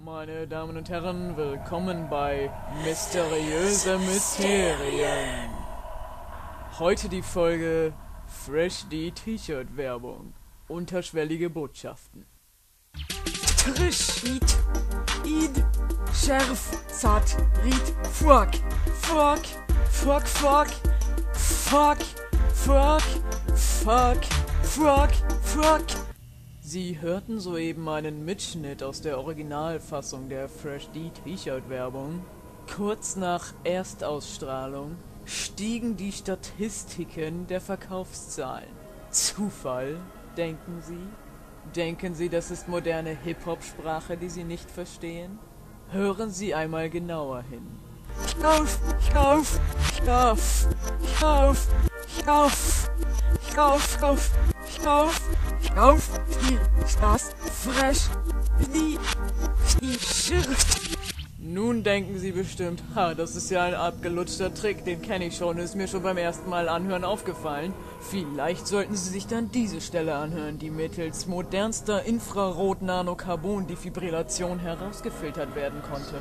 Meine Damen und Herren, willkommen bei Mysteriöse Mysterien. Heute die Folge Fresh D T-Shirt Werbung. Unterschwellige Botschaften. Frisch, id, scharf, satt, ried, fuck, fuck, fuck, fuck, fuck, fuck, fuck, fuck, fuck. Sie hörten soeben einen Mitschnitt aus der Originalfassung der Fresh D T-Shirt Werbung. Kurz nach Erstausstrahlung stiegen die Statistiken der Verkaufszahlen. Zufall, denken Sie? Denken Sie, das ist moderne Hip-Hop-Sprache, die Sie nicht verstehen? Hören Sie einmal genauer hin. Kauf, kauf, kauf, kauf, kauf, kauf, kauf, kauf, kauf, die das Fresh die Shirt. Nun denken Sie bestimmt, das ist ja ein abgelutschter Trick, den kenne ich schon, ist mir schon beim ersten Mal anhören aufgefallen. Vielleicht sollten Sie sich dann diese Stelle anhören, die mittels modernster Infrarot-Nanocarbon-Defibrillation herausgefiltert werden konnte.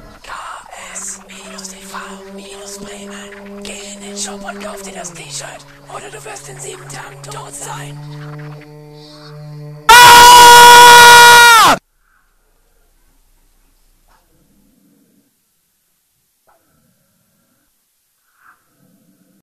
KS-TV-Bremen. Geh in den Shop und kauf dir das T-Shirt, oder du wirst in 7 Tagen tot sein.